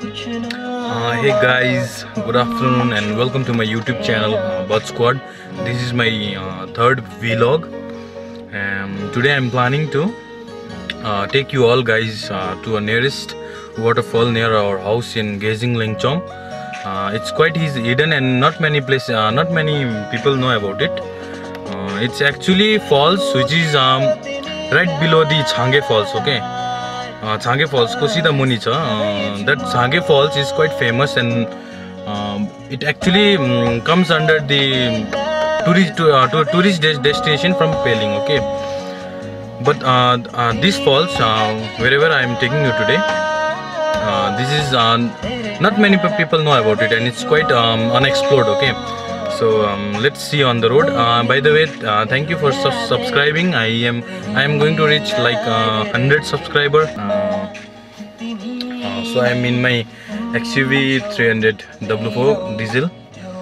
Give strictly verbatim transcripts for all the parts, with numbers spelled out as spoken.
Uh, hey guys, good afternoon and welcome to my YouTube channel uh, Bird Squad. This is my uh, third vlog. Um, today I'm planning to uh, take you all guys uh, to a nearest waterfall near our house in Geyzing, Lingchom. Uh, it's quite easy, hidden and not many places, uh, not many people know about it. Uh, it's actually falls which is um, right below the Change Falls. Okay. Uh, Change Falls ko sida muni cha. Uh, that Change Falls is quite famous and um, it actually um, comes under the tourist uh, to tourist des destination from Pelling. Okay, but uh, uh, this falls uh, wherever I am taking you today. Uh, this is uh, not many people know about it and it's quite um, unexplored. Okay, so um, let's see on the road. Uh, by the way, uh, thank you for su subscribing. I am I am going to reach like uh, one hundred subscriber. Uh, uh, so I am in my X U V three hundred W four diesel.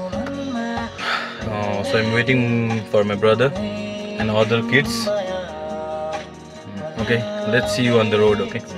Uh, so I'm waiting for my brother and other kids. Okay, let's see you on the road. Okay.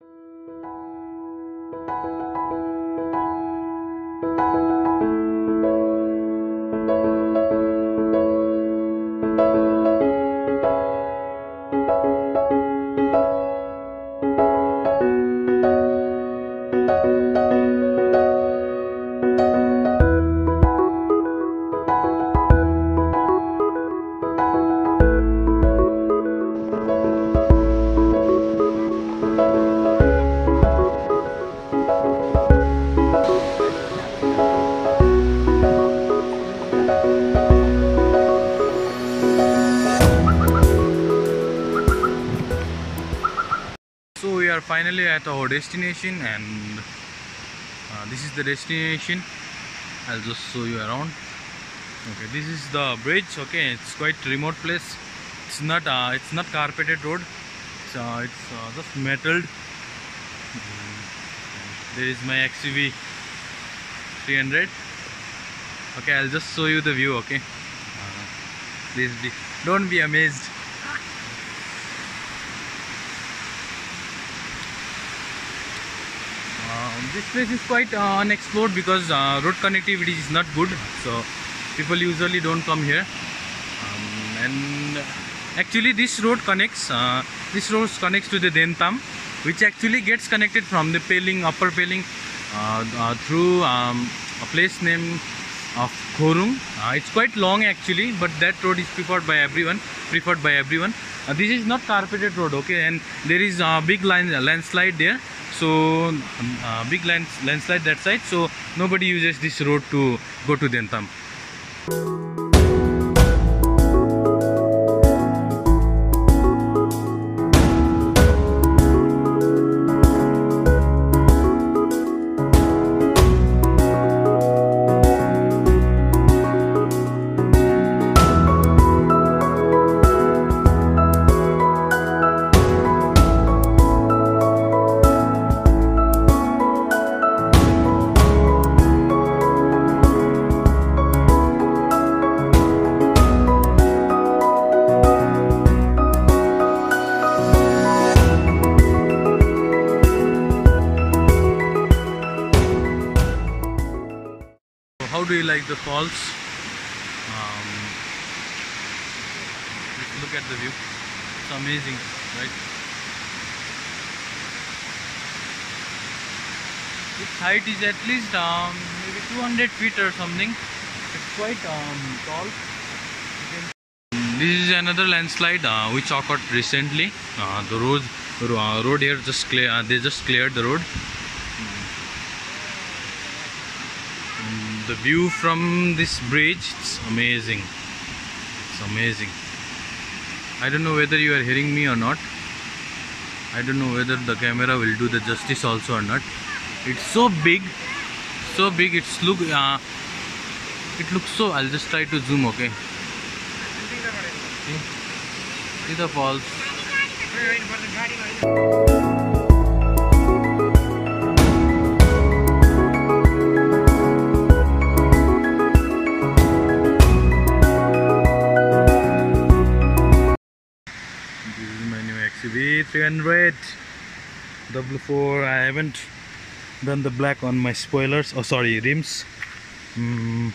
So we are finally at our destination and uh, this is the destination. I'll just show you around. Okay, this is the bridge. Okay, it's quite remote place. It's not uh, it's not carpeted road. It's, uh, it's uh, just metalled. There is my X U V three hundred. Okay, I'll just show you the view. Okay, uh, please be don't be amazed. This place is quite uh, unexplored because uh, road connectivity is not good, so people usually don't come here. Um, and actually, this road connects. Uh, this road connects to the dentam, which actually gets connected from the pelling, upper pelling, uh, uh, through um, a place named of Khorung. Uh, it's quite long actually, but that road is preferred by everyone. Preferred by everyone. Uh, this is not carpeted road, okay, and there is a big line, landslide there. So uh, big land, landslide that side, so nobody uses this road to go to dentam. How do you like the falls? Um, just look at the view. It's amazing, right? Its height is at least um, maybe two hundred feet or something. It's quite um, tall. This is another landslide uh, which occurred recently. Uh, the road, uh, road here just clear. Uh, they just cleared the road. The view from this bridge, it's amazing. It's amazing. I don't know whether you are hearing me or not. I don't know whether the camera will do the justice also or not. It's so big, so big. It's look. Uh, it looks so. I'll just try to zoom. Okay. See, see the falls. X U V three hundred W four. I haven't done the black on my spoilers, oh sorry, rims. mm.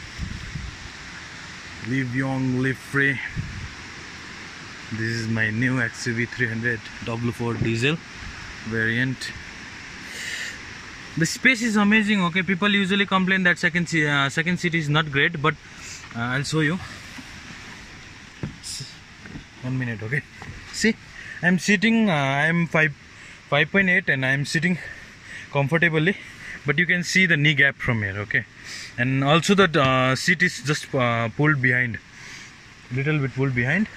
Live young, live free. This is my new X U V three hundred W four diesel variant. The space is amazing. Okay, people usually complain that second seat, uh, second seat is not great, but uh, I'll show you. One minute, okay. See, I'm sitting. Uh, I'm five five point eight, and I'm sitting comfortably. But you can see the knee gap from here, okay. And also that uh, seat is just uh, pulled behind, little bit pulled behind.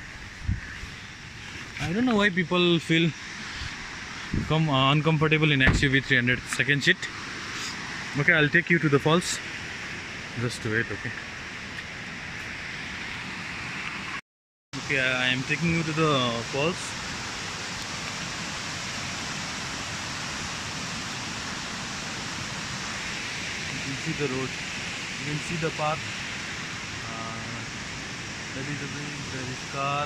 I don't know why people feel come uh, uncomfortable in X U V three hundred second seat. Okay, I'll take you to the falls. Just wait, okay. Okay, I am taking you to the falls. You can see the road. You can see the path. Uh, that is the bridge. There is car.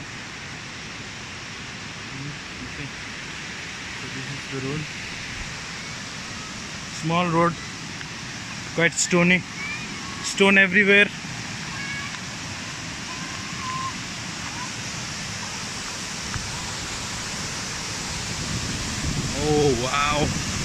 Okay. So this is the road. Small road, quite stony, stone everywhere. Oh wow!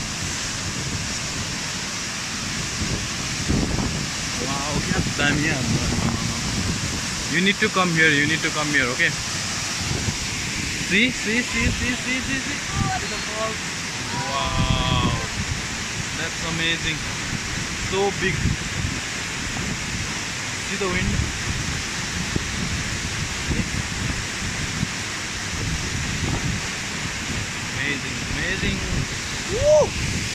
Wow, क्या time है? You need to come here. You need to come here. Okay. See, see, see, see, see, see, see. The falls. Wow, that's amazing. So big. See the wind. Amazing, amazing. Woo!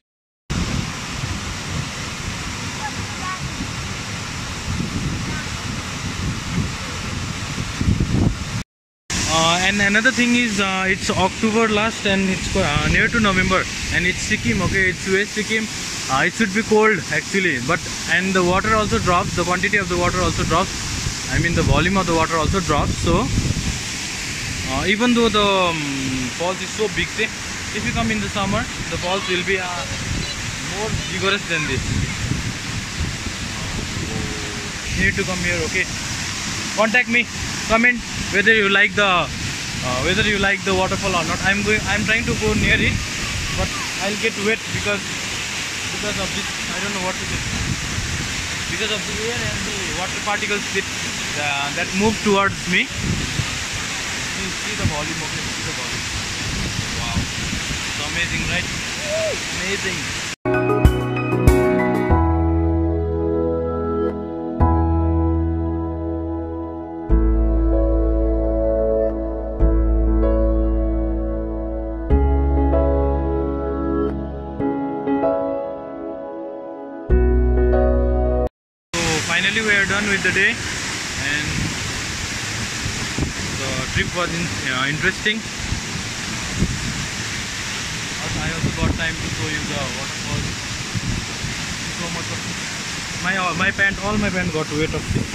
Uh, and another thing is uh, it's October last and it's uh, near to November, and it's Sikkim, okay, it's West Sikkim. Uh, it should be cold actually, but and the water also drops, the quantity of the water also drops, I mean the volume of the water also drops. So uh, even though the um, falls is so big, say, if you come in the summer, the falls will be uh, more vigorous than this. You need to come here, okay. Contact me, comment whether you like the uh, whether you like the waterfall or not. I'm going. I'm trying to go near it, but I'll get wet because because of this. I don't know what to do. Because of the air and the water particles that uh, that move towards me. You see the volume, okay? See the volume. Wow, it's amazing, right? Amazing. Finally we are done with the day, and the trip was in, uh, interesting. Also, I also got time to show you the waterfall. So much of my uh, my pant, all my pant got wet of it.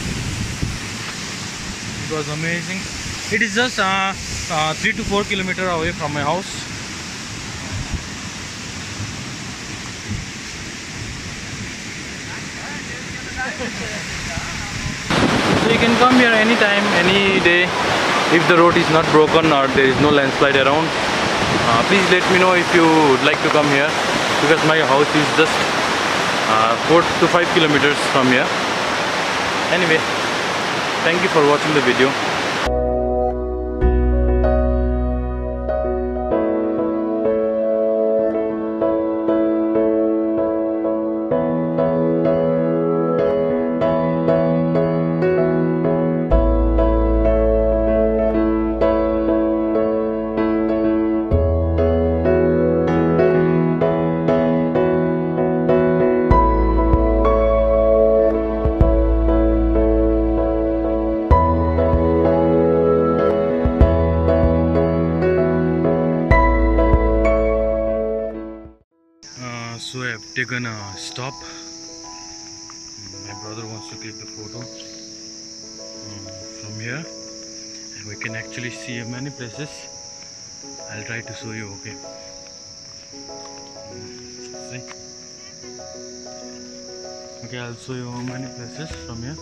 It was amazing. It is just uh, uh, three to four kilometers away from my house. So you can come here anytime, any day, if the road is not broken or there is no landslide around. Uh, please let me know if you would like to come here, because my house is just uh, four to five kilometers from here. Anyway, thank you for watching the video. So I have taken a stop. My brother wants to click the photo um, from here, and we can actually see many places. I'll try to show you, okay. See? Okay, I'll show you many places from here.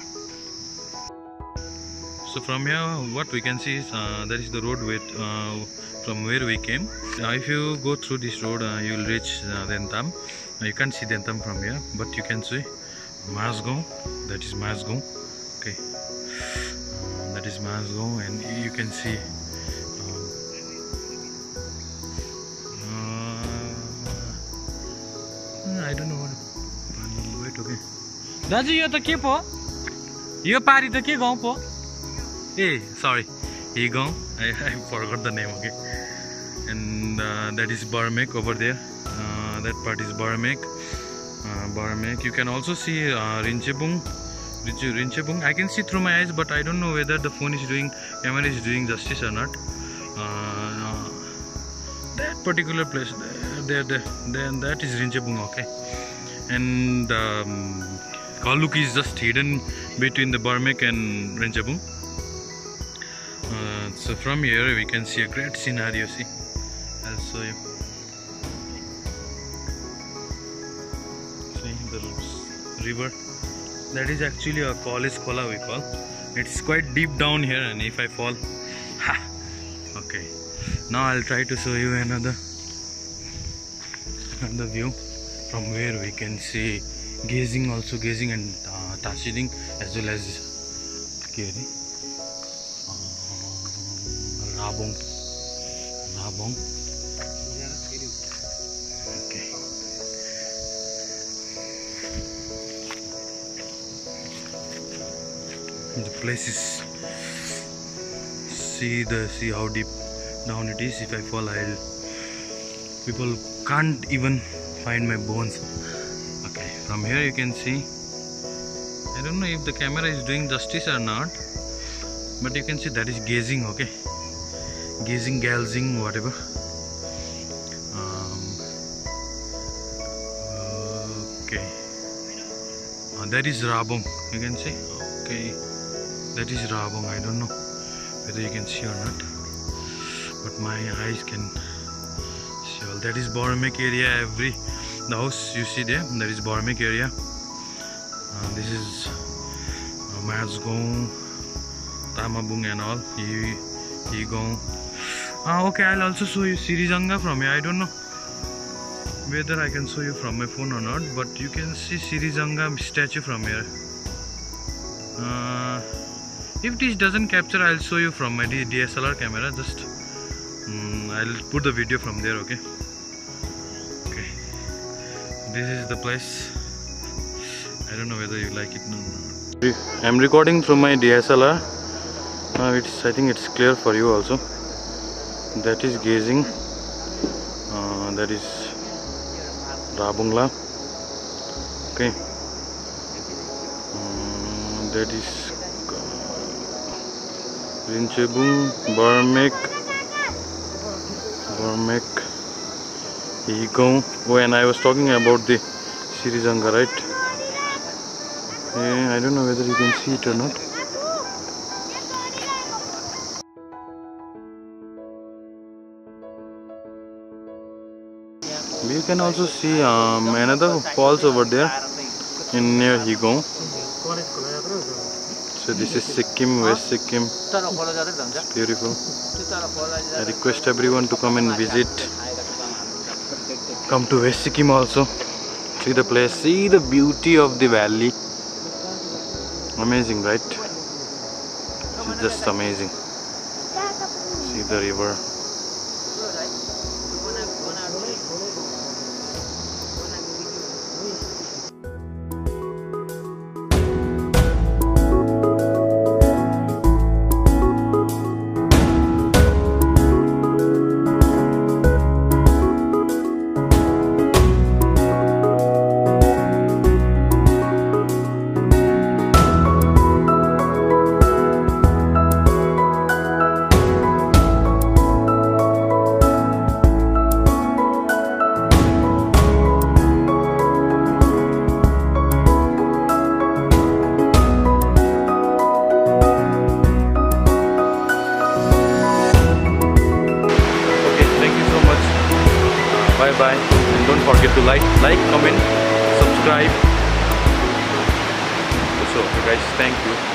So from here, what we can see is uh, that is the road with, uh, from where we came. Now, if you go through this road, uh, you will reach uh, dentam. Now, you can't see dentam from here, but you can see Masgaon. That is Masgaon. Okay, uh, that is Masgaon, and you can see. Uh, I don't know what. Wait, okay. Daji, you are ke po? You pari the ke gaon po? Hey, sorry, Geyzing. I, I forgot the name. Okay, and uh, that is Barmek over there. Uh, that part is Barmek. Uh, Barmek. You can also see uh, Rinchebung. Rinchebung. I can see through my eyes, but I don't know whether the phone is doing, camera is doing justice or not. Uh, that particular place, there, there, there, that is Rinchebung. Okay, and um, Kaluk is just hidden between the Barmek and Rinchebung. Uh, so from here we can see a great scenario. See, I'll show you. See the river. That is actually a college kola we call. It's quite deep down here, and if I fall, ha. Okay. Now I'll try to show you another another view from where we can see Geyzing, also Geyzing and uh, Tashiding, as well as Kiri. Rabong, Rabong. Okay. The place is. See the see how deep down it is. If I fall, I'll. People can't even find my bones. Okay. From here you can see. I don't know if the camera is doing justice or not, but you can see that is Geyzing. Okay. Geyzing, Geyzing, whatever. Um, okay. Uh, that is Rabong. You can see. Okay. That is Rabong. I don't know whether you can see or not, but my eyes can see all. That is Barmek area. Every the house you see there, that is Barmek area. Uh, this is uh, Masgaon, Tamabung and all. Geyzing. Ah, okay, I'll also show you Sirijanga from here. I don't know whether I can show you from my phone or not, but you can see Sirijanga statue from here. Uh, if this doesn't capture, I'll show you from my D S L R camera. Just um, I'll put the video from there. Okay. Okay. This is the place. I don't know whether you like it or not. I'm recording from my D S L R. Uh, it's. I think it's clear for you also. That is Geyzing. Uh, that is Rabungla. Okay. Um, that is Rinchebung, Barmek, Barmek, Geyzing. Oh, and I was talking about the Sirijanga, right? Yeah, I don't know whether you can see it or not. You can also see um, another falls over there in near Geyzing. So this is Sikkim, West Sikkim. It's beautiful. I request everyone to come and visit. Come to West Sikkim also. See the place. See the beauty of the valley. Amazing, right? It's just amazing. See the river. Bye bye. and don't forget to like, like, comment, subscribe. So guys, thank you.